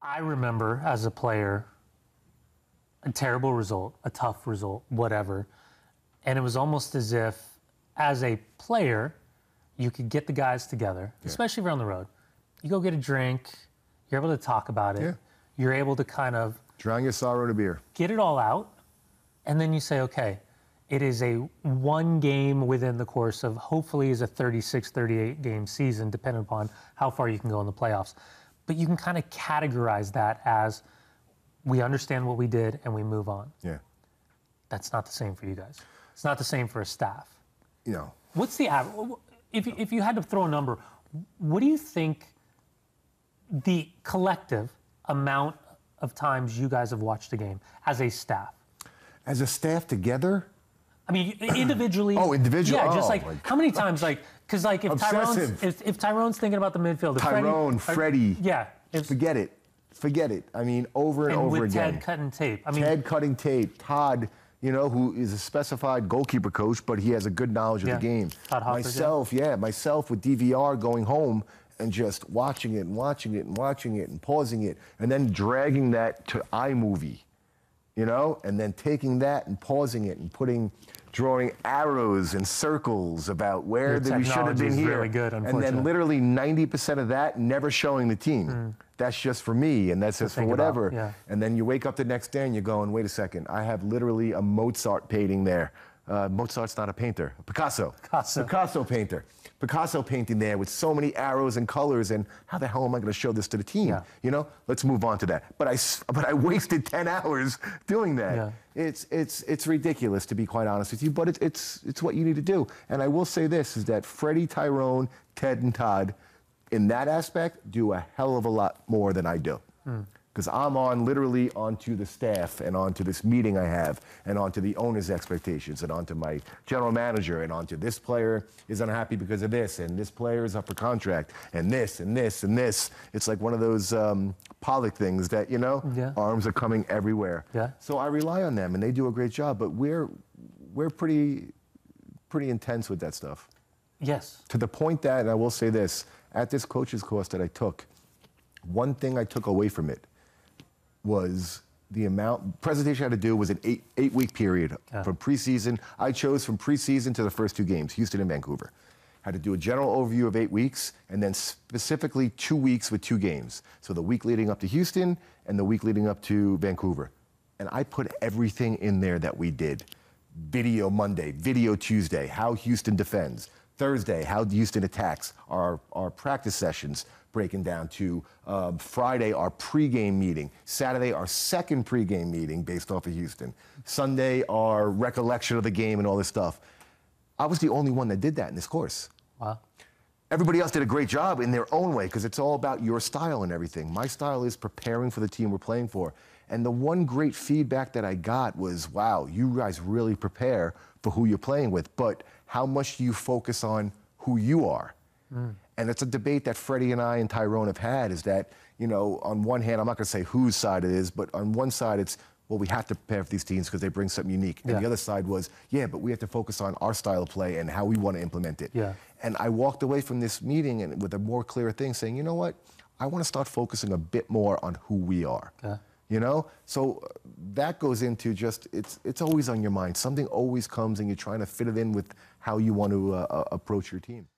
I remember as a player, a terrible result, a tough result, whatever. And it was almost as if, as a player, you could get the guys together, especially around the road. You go get a drink, you're able to talk about it. Yeah. You're able to kind of drown your sorrow in a beer. Get it all out. And then you say, okay, it is a one game within the course of hopefully is a 36, 38 game season, depending upon how far you can go in the playoffs. But you can kind of categorize that as we understand what we did and we move on. Yeah. That's not the same for you guys. It's not the same for a staff. You know. What's the average? If you had to throw a number, what do you think the collective amount of times you guys have watched a game as a staff? As a staff together? I mean, individually. Oh, individually. Yeah, just oh, like how many times, like, because like if Tyrone's thinking about the midfield, Tyrone, Freddie. Yeah. Forget it. Forget it. I mean, over and over with again. Ted cutting tape. I mean, Ted cutting tape. Todd, you know, who is a specified goalkeeper coach, but he has a good knowledge of the game. Todd Hofford, myself with DVR going home and just watching it and watching it and watching it and pausing it and then dragging that to iMovie, you know, and then taking that and pausing it and drawing arrows and circles about where we should have been here. Really good, and then literally 90% of that never showing the team. That's just for me, and that's just for whatever. And then you wake up the next day and you're going, wait a second, I have literally a Mozart painting there. Mozart's not a painter, Picasso painter. Picasso painting there with so many arrows and colors, and how the hell am I going to show this to the team? You know, let's move on to that. But I wasted 10 hours doing that. It's ridiculous, to be quite honest with you, but it's what you need to do. And I will say this, is that Freddie, Tyrone, Ted, and Todd, in that aspect, do a hell of a lot more than I do. Because I'm literally onto the staff and onto this meeting I have and onto the owner's expectations and onto my general manager and onto this player is unhappy because of this and this player is up for contract and this and this and this. It's like one of those Pollock things that, you know, arms are coming everywhere. So I rely on them and they do a great job, but we're pretty intense with that stuff. Yes. To the point that, and I will say this, at this coach's course that I took, one thing I took away from it was the presentation I had to do was an eight-week period from preseason. I chose from preseason to the first two games, Houston and Vancouver. Had to do a general overview of 8 weeks and then specifically 2 weeks with 2 games. So the week leading up to Houston and the week leading up to Vancouver. And I put everything in there that we did. Video Monday, video Tuesday, how Houston defends. Thursday, how Houston attacks, our practice sessions, breaking down to Friday, our pregame meeting. Saturday, our second pregame meeting based off of Houston. Sunday, our recollection of the game and all this stuff. I was the only one that did that in this course. Wow. Everybody else did a great job in their own way because it's all about your style and everything. My style is preparing for the team we're playing for. And the one great feedback that I got was, wow, you guys really prepare for who you're playing with, but how much do you focus on who you are? And it's a debate that Freddie and I and Tyrone have had, is that, you know, on one hand, I'm not going to say whose side it is, but on one side it's, well, we have to prepare for these teams because they bring something unique. And the other side was, but we have to focus on our style of play and how we want to implement it. And I walked away from this meeting and with a more clear thing saying, you know what, I want to start focusing a bit more on who we are. You know, so that goes into just, it's always on your mind. Something always comes and you're trying to fit it in with how you want to approach your team.